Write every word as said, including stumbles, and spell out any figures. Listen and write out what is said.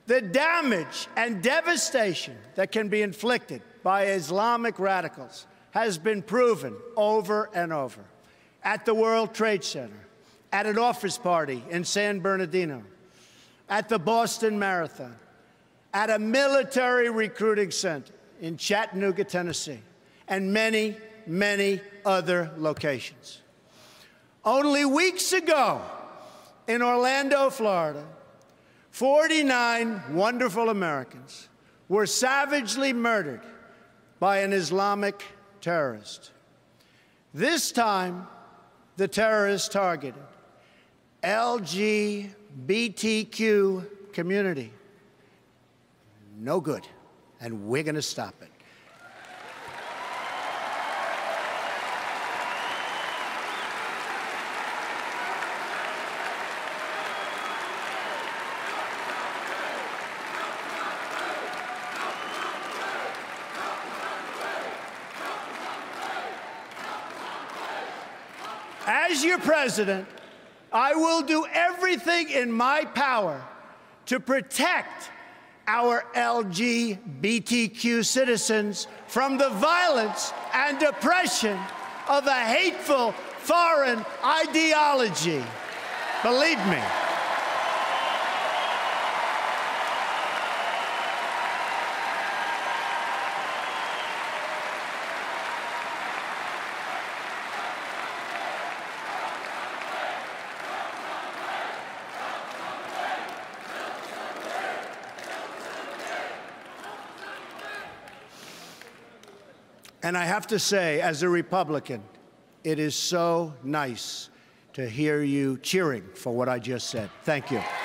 The damage and devastation that can be inflicted by Islamic radicals has been proven over and over. At the World Trade Center, at an office party in San Bernardino, at the Boston Marathon, at a military recruiting center in Chattanooga, Tennessee, and many, many other locations. Only weeks ago, in Orlando, Florida, forty-nine wonderful Americans were savagely murdered by an Islamic terrorist. This time, the terrorist targeted L G B T Q community. No good, and we're going to stop it. As your president, I will do everything in my power to protect our L G B T Q citizens from the violence and oppression of a hateful foreign ideology. Believe me. And I have to say, as a Republican, it is so nice to hear you cheering for what I just said. Thank you.